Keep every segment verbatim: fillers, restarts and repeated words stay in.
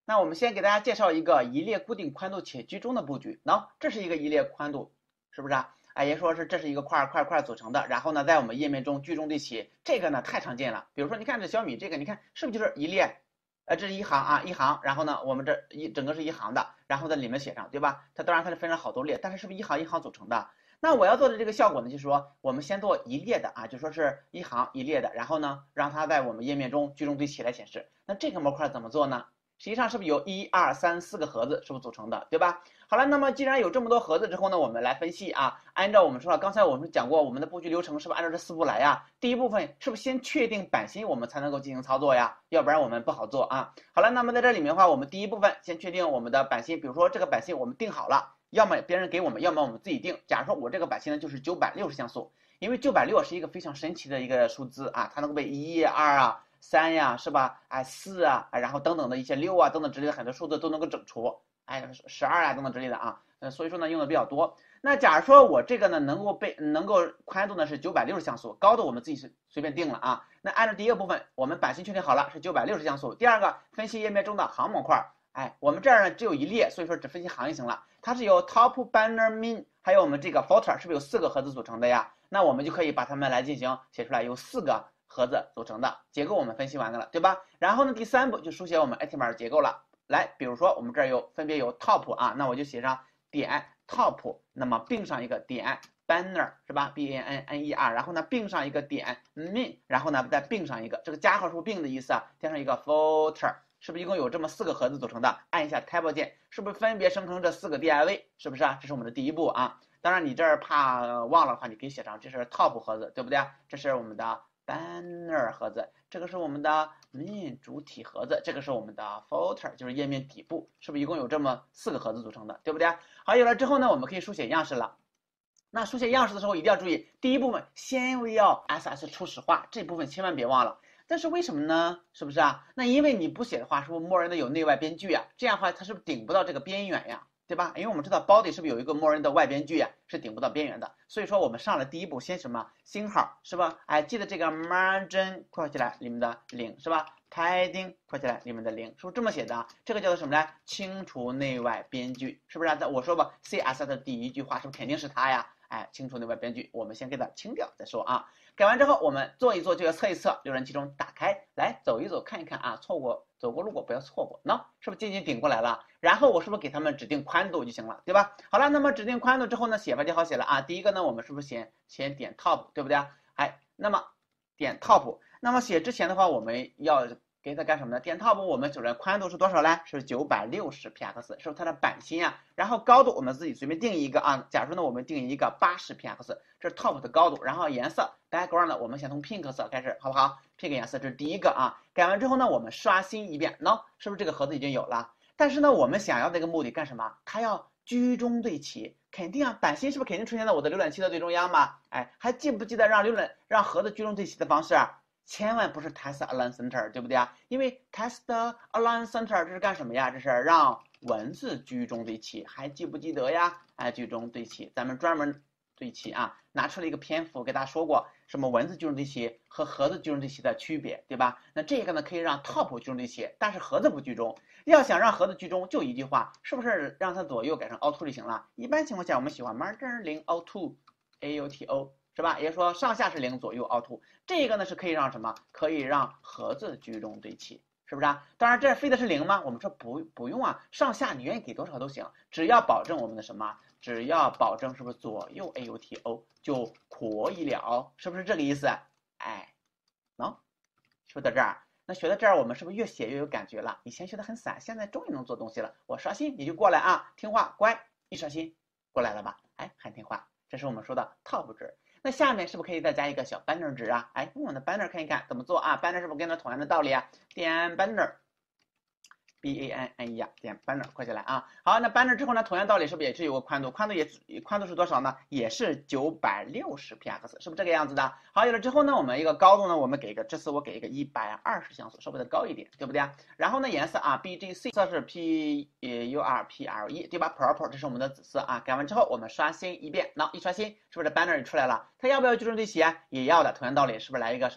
那我们先给大家介绍一个一列固定宽度且居中的布局。那这是一个一列宽度，是不是啊？哎，也说是这是一个块块块组成的，然后呢，在我们页面中居中对齐，这个呢太常见了。比如说，你看这小米这个，你看是不是就是一列？呃，这是一行啊，一行，然后呢，我们这一整个是一行的，然后在里面写上，对吧？它当然它是分成好多列，但是是不是一行一行组成的？那我要做的这个效果呢，就是说我们先做一列的啊，就说是一行一列的，然后呢，让它在我们页面中居中对齐来显示。那这个模块怎么做呢？实际上是不是由一二三四个盒子是不是组成的，对吧？好了，那么既然有这么多盒子之后呢，我们来分析啊。按照我们说了，刚才我们讲过我们的布局流程是不是按照这四步来呀？第一部分是不是先确定版型，我们才能够进行操作呀？要不然我们不好做啊。好了，那么在这里面的话，我们第一部分先确定我们的版型，比如说这个版型我们定好了，要么别人给我们，要么我们自己定。假如说我这个版型呢就是九百六十像素，因为九百六是一个非常神奇的一个数字啊，它能够被一、二啊。三呀，是吧？哎，四啊，然后等等的一些六啊，等等之类的很多数字都能够整除，哎，十二啊等等之类的啊，呃，所以说呢用的比较多。那假如说我这个呢能够被能够宽度呢是九百六十像素，高度我们自己是随便定了啊。那按照第一个部分，我们版型确定好了是九百六十像素。第二个，分析页面中的行模块，哎，我们这儿呢只有一列，所以说只分析行就行了。它是由 top banner min 还有我们这个 footer 是不是有四个盒子组成的呀？那我们就可以把它们来进行写出来，有四个盒子组成的结构我们分析完了，对吧？然后呢，第三步就书写我们 html 结构了。来，比如说我们这儿有分别有 top 啊，那我就写上点 top， 那么并上一个点 banner 是吧 ？b a n n e r， 然后呢并上一个点 min， 然后呢再并上一个，这个加号是不是并的意思啊？添上一个 footer， 是不是一共有这么四个盒子组成的？按一下 tab 键，是不是分别生成这四个 div？ 是不是啊？这是我们的第一步啊。当然你这儿怕忘了的话，你可以写上这是 top 盒子，对不对？这是我们的banner 盒子，这个是我们的 min 主体盒子，这个是我们的 footer， 就是页面底部，是不是一共有这么四个盒子组成的，对不对？好，有了之后呢，我们可以书写样式了。那书写样式的时候一定要注意，第一部分先要 S S 初始化，这部分千万别忘了。但是为什么呢？是不是啊？那因为你不写的话，是不是默认的有内外边距啊？这样的话它是不是顶不到这个边缘呀？对吧？因为我们知道 body 是不是有一个默认的外边距啊，是顶不到边缘的。所以说我们上了第一步，先什么星号是吧？哎，记得这个 margin 括起来里面的零是吧 ？padding 括起来里面的零，是不是这么写的？这个叫做什么呢？清除内外边距，是不是啊？我说吧 ，C S S 的第一句话是不是肯定是它呀？哎，清除内外边距，我们先给它清掉再说啊。改完之后，我们做一做就要测一测，浏览器中打开来走一走看一看啊，错过走过路过不要错过，喏，是不是渐渐顶过来了？然后我是不是给他们指定宽度就行了，对吧？好了，那么指定宽度之后呢，写法就好写了啊。第一个呢，我们是不是先先点 top， 对不对？哎，那么点 top， 那么写之前的话，我们要给它干什么呢？点 top 我们首先宽度是多少呢？是九百六十 p x， 是不是它的版型啊？然后高度我们自己随便定一个啊，假如呢我们定一个八十 p x， 这是 top 的高度。然后颜色 background 我们先从 pink 色开始，好不好 ？pink 颜色这是第一个啊。改完之后呢，我们刷新一遍，喏，是不是这个盒子已经有了？但是呢，我们想要那个目的干什么？它要居中对齐，肯定啊，版型是不是肯定出现在我的浏览器的最中央嘛？哎，还记不记得让浏览让盒子居中对齐的方式啊？千万不是 test align center， 对不对啊？因为 test align center 这是干什么呀？这是让文字居中对齐，还记不记得呀？哎，居中对齐，咱们专门对齐啊，拿出了一个篇幅给大家说过，什么文字居中对齐和盒子居中对齐的区别，对吧？那这个呢可以让 top 居中对齐，但是盒子不居中。要想让盒子居中，就一句话，是不是让它左右改成凹凸就行了？一般情况下，我们喜欢 margin 零凹凸 A U T O。是吧？也就是说上下是零，左右凹凸，这个呢是可以让什么？可以让盒子居中对齐，是不是啊？当然这非得是零吗？我们说不不用啊，上下你愿意给多少都行，只要保证我们的什么？只要保证是不是左右 A U T O 就可以了，是不是这个意思？哎，喏，说到这儿，那学到这儿我们是不是越写越有感觉了？以前学的很散，现在终于能做东西了。我刷新你就过来啊，听话乖，一刷新过来了吧？哎，很听话，这是我们说的 top 值。那下面是不是可以再加一个小 banner 值啊？哎，用我们的 banner 看一看怎么做啊 ？banner 是不是跟它同样的道理啊？点 banner，b a n n e 啊，点 banner 快起来啊！好，那 banner 之后呢，同样道理是不是也是有个宽度？宽度也宽度是多少呢？也是九百六十 p x， 是不是这个样子的？好，有了之后呢，我们一个高度呢，我们给一个，这次我给一个一百二十像素，稍微的高一点，对不对？然后呢，颜色啊 ，B G C 色是 P U R P L E， 对吧 ？Purple 这是我们的紫色啊。改完之后，我们刷新一遍，那一刷新，是不是 banner 出来了？它要不要居中对齐啊？也要的。同样道理，是不是来一个什么呀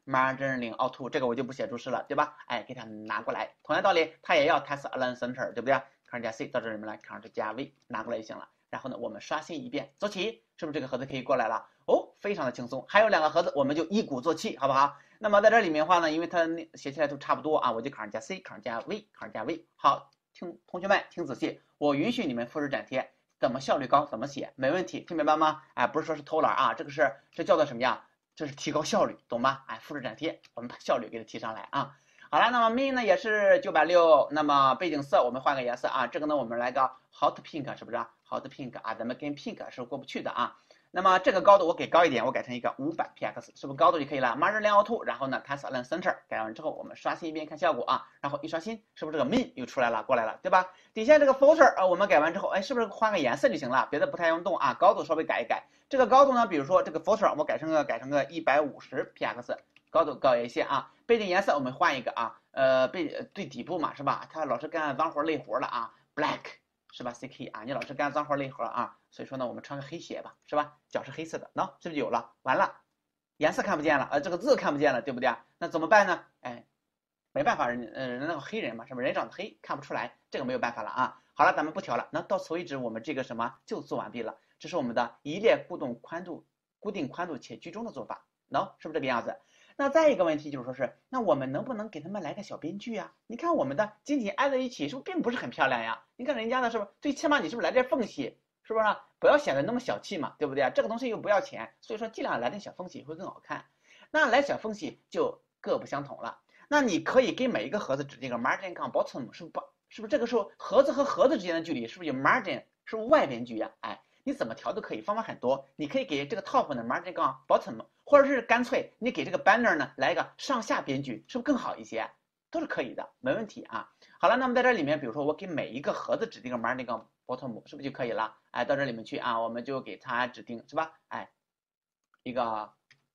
margin auto 这个我就不写注释了，对吧？哎，给它拿过来。同样道理，它也要 test align center， 对不对 ？Ctrl 加 C 到这里面来 ，Ctrl 加 V 拿过来就行了。然后呢，我们刷新一遍，走起，是不是这个盒子可以过来了？哦，非常的轻松。还有两个盒子，我们就一鼓作气，好不好？那么在这里面的话呢，因为它写起来都差不多啊，我就 Ctrl 加 C，Ctrl 加 V，Ctrl 加 V。好，听同学们听仔细，我允许你们复制粘贴，怎么效率高怎么写，没问题，听明白吗？哎，不是说是偷懒啊，这个是这叫做什么呀？这是提高效率，懂吗？哎，复制粘贴，我们把效率给它提上来啊。好了，那么 min 呢也是九百六，那么背景色我们换个颜色啊，这个呢我们来个 hot pink， 是不是 hot pink 啊？咱们跟 pink 是过不去的啊。那么这个高度我给高一点，我改成一个五百 P X， 是不是高度就可以了 ？Margin Auto， 然后呢 test align center， 改完之后我们刷新一遍看效果啊，然后一刷新，是不是这个 min 又出来了，过来了，对吧？底下这个 filter 啊，我们改完之后，哎，是不是换个颜色就行了？别的不太用动啊，高度稍微改一改。这个高度呢，比如说这个 filter 我改成个改成个一百五十 P X， 高度高一些啊。背景颜色我们换一个啊，呃，背对底部嘛是吧？他老是干脏活累活了啊 ，black。是吧 ？C K 啊，你老是干脏活累活啊，所以说呢，我们穿个黑鞋吧，是吧？脚是黑色的，喏、no, 是不是有了？完了，颜色看不见了，呃，这个字看不见了，对不对？那怎么办呢？哎，没办法，人呃人那个黑人嘛，是不是人长得黑，看不出来，这个没有办法了啊。好了，咱们不调了，那到此为止，我们这个什么就做完毕了。这是我们的一列固定宽度、固定宽度且居中的做法，喏、no, 是不是这个样子？那再一个问题就是说是，那我们能不能给他们来个小编剧啊？你看我们的紧紧挨在一起，是不是并不是很漂亮呀？你看人家的是不是？最起码你是不是来点缝隙？是不是、啊？不要显得那么小气嘛，对不对？这个东西又不要钱，所以说尽量来点小缝隙会更好看。那来小缝隙就各不相同了。那你可以给每一个盒子指定个 margin 杠 bottom， 是不是？是不是这个时候盒子和盒子之间的距离是不是有 margin？ 是不是外边距呀？哎。你怎么调都可以，方法很多。你可以给这个 top 呢 margin 杠 bottom， 或者是干脆你给这个 banner 呢来一个上下边距，是不是更好一些？都是可以的，没问题啊。好了，那么在这里面，比如说我给每一个盒子指定个 margin 杠 bottom， 是不是就可以了？哎，到这里面去啊，我们就给它指定是吧？哎，一个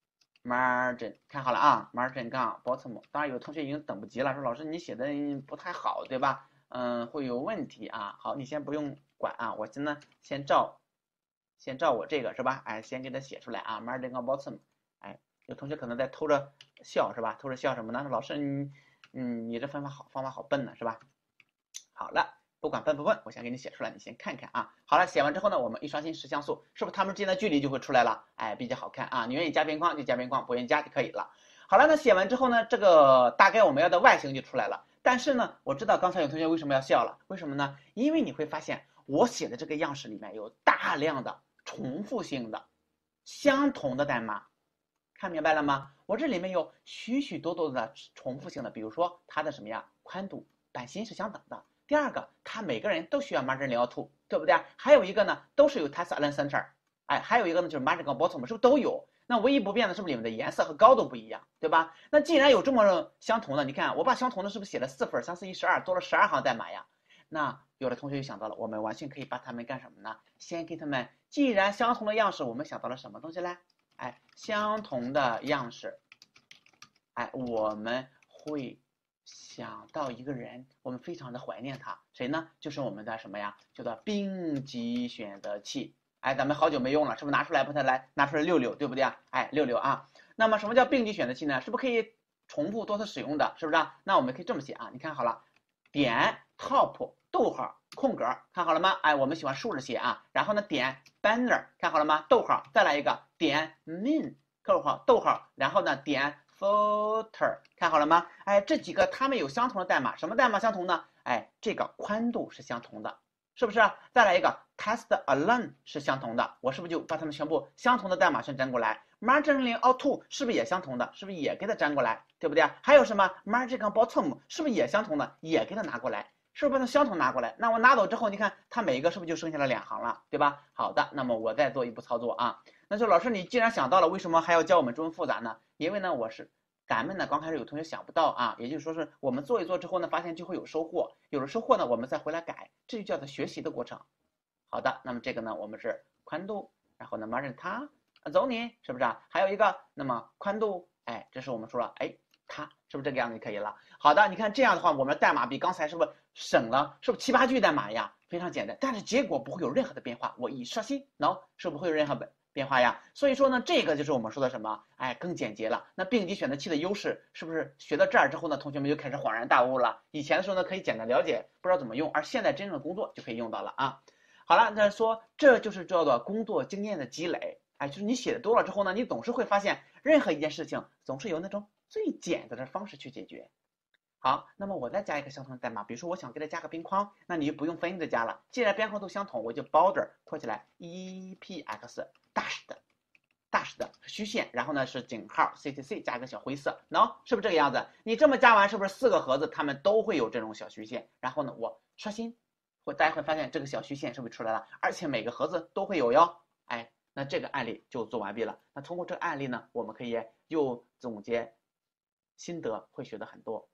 margin， 看好了啊 ，margin 杠 bottom。当然有同学已经等不及了，说老师你写的不太好，对吧？嗯，会有问题啊。好，你先不用管啊，我现在先照。先照我这个是吧？哎，先给它写出来啊 ，margin 杠 bottom。哎，有同学可能在偷着笑是吧？偷着笑什么呢？老师你，嗯，你这方法好，方法好笨呢是吧？好了，不管笨不笨，我先给你写出来，你先看看啊。好了，写完之后呢，我们一刷新十像素，是不是它们之间的距离就会出来了？哎，比较好看啊。你愿意加边框就加边框，不愿意加就可以了。好了，那写完之后呢，这个大概我们要的外形就出来了。但是呢，我知道刚才有同学为什么要笑了？为什么呢？因为你会发现我写的这个样式里面有大量的重复性的、相同的代码，看明白了吗？我这里面有许许多多的重复性的，比如说它的什么呀，宽度、版型是相等的。第二个，它每个人都需要 margin 零 two， 对不对？还有一个呢，都是有 test align center， 哎，还有一个呢就是 margin 杠 bottom， 是不是都有？那唯一不变的是不是里面的颜色和高度不一样，对吧？那既然有这么相同的，你看我把相同的是不是写了四份，三四一十二，多了十二行代码呀？那有的同学就想到了，我们完全可以把它们干什么呢？先给他们，既然相同的样式，我们想到了什么东西嘞？哎，相同的样式，哎，我们会想到一个人，我们非常的怀念他，谁呢？就是我们的什么呀？叫做并集选择器。哎，咱们好久没用了，是不是拿出来把它来拿出来溜溜，对不对啊？哎，溜溜啊。那么什么叫并集选择器呢？是不是可以重复多次使用的？是不是啊？那我们可以这么写啊，你看好了，点 top 逗号空格，看好了吗？哎，我们喜欢竖着写啊。然后呢，点 banner， 看好了吗？逗号，再来一个点 min 逗号逗号，然后呢点 footer， 看好了吗？哎，这几个它们有相同的代码，什么代码相同呢？哎，这个宽度是相同的，是不是？再来一个 test align 是相同的，我是不是就把它们全部相同的代码全粘过来 ？margin 零 auto 是不是也相同的？是不是也给它粘过来？对不对？还有什么 margin 杠 bottom 是不是也相同的？也给它拿过来。是不是把它相同拿过来？那我拿走之后，你看它每一个是不是就剩下了两行了，对吧？好的，那么我再做一步操作啊。那就老师，你既然想到了，为什么还要教我们这么复杂呢？因为呢，我是咱们呢刚开始有同学想不到啊，也就是说是我们做一做之后呢，发现就会有收获，有了收获呢，我们再回来改，这就叫做学习的过程。好的，那么这个呢，我们是宽度，然后呢 margin 它走你是不是啊？还有一个，那么宽度，哎，这是我们说了，哎。它是不是这个样子就可以了？好的，你看这样的话，我们的代码比刚才是不是省了？是不是七八句代码呀？非常简单，但是结果不会有任何的变化。我一刷新，喏，是不是会有任何变化呀。所以说呢，这个就是我们说的什么？哎，更简洁了。那并集选择器的优势是不是学到这儿之后呢，同学们就开始恍然大悟了？以前的时候呢，可以简单了解，不知道怎么用，而现在真正的工作就可以用到了啊。好了，那说这就是叫做工作经验的积累。哎，就是你写的多了之后呢，你总是会发现，任何一件事情总是有那种最简单的方式去解决。好，那么我再加一个相同的代码，比如说我想给它加个边框，那你就不用分的加了，既然边框都相同，我就 border 拖起来 E P X dash 的 dash 的虚线，然后呢是井号 C C C 加一个小灰色，喏、no? 是不是这个样子？你这么加完，是不是四个盒子它们都会有这种小虚线？然后呢，我刷新，会大家会发现这个小虚线是不是出来了？而且每个盒子都会有哟。哎，那这个案例就做完毕了。那通过这个案例呢，我们可以又总结心得，会学的很多。